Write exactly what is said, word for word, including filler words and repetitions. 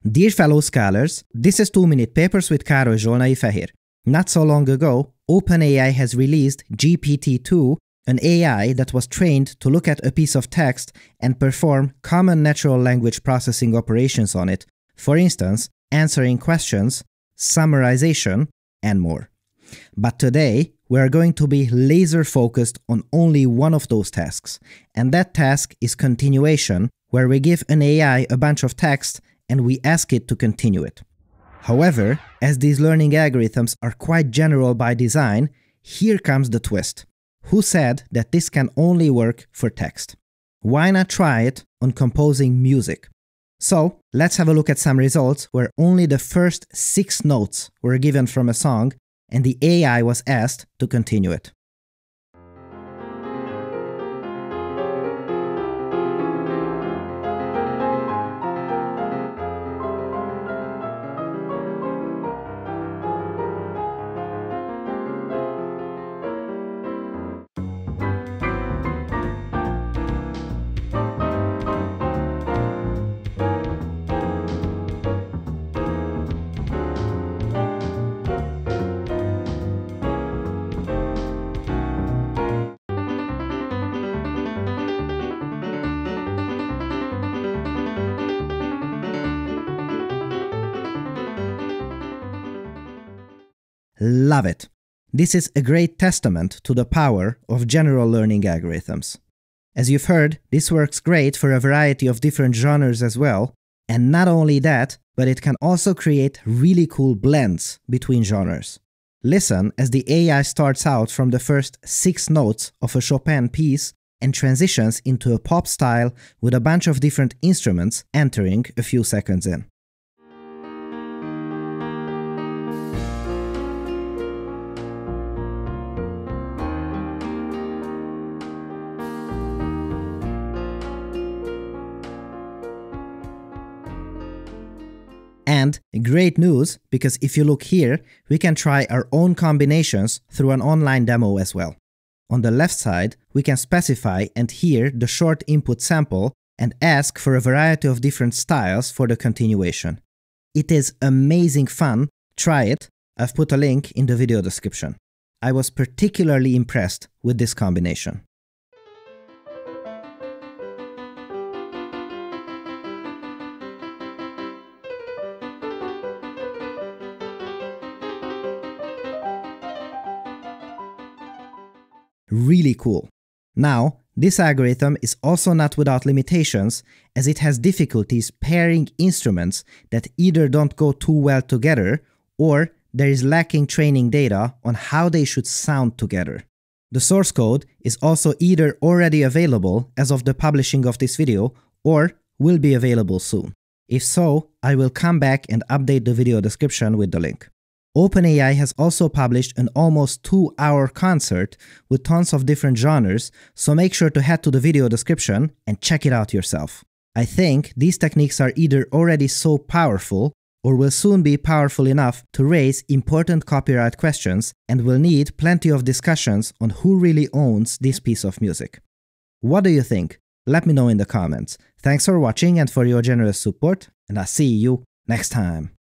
Dear fellow scholars, this is two minute Papers with Károly Zsolnai-Fehér. Not so long ago, OpenAI has released G P T two, an A I that was trained to look at a piece of text and perform common natural language processing operations on it, for instance, answering questions, summarization, and more. But today, we are going to be laser focused on only one of those tasks, and that task is continuation, where we give an A I a bunch of text and we ask it to continue it. However, as these learning algorithms are quite general by design, here comes the twist. Who said that this can only work for text? Why not try it on composing music? So, let's have a look at some results where only the first six notes were given from a song and the A I was asked to continue it. Love it! This is a great testament to the power of general learning algorithms. As you've heard, this works great for a variety of different genres as well, and not only that, but it can also create really cool blends between genres. Listen as the A I starts out from the first six notes of a Chopin piece and transitions into a pop style with a bunch of different instruments entering a few seconds in. And great news, because if you look here, we can try our own combinations through an online demo as well. On the left side, we can specify and hear the short input sample and ask for a variety of different styles for the continuation. It is amazing fun. Try it. I've put a link in the video description. I was particularly impressed with this combination. Really cool. Now, this algorithm is also not without limitations, as it has difficulties pairing instruments that either don't go too well together, or there is lacking training data on how they should sound together. The source code is also either already available as of the publishing of this video, or will be available soon. If so, I will come back and update the video description with the link. OpenAI has also published an almost two hour concert with tons of different genres, so make sure to head to the video description and check it out yourself. I think these techniques are either already so powerful or will soon be powerful enough to raise important copyright questions and will need plenty of discussions on who really owns this piece of music. What do you think? Let me know in the comments. Thanks for watching and for your generous support, and I'll see you next time.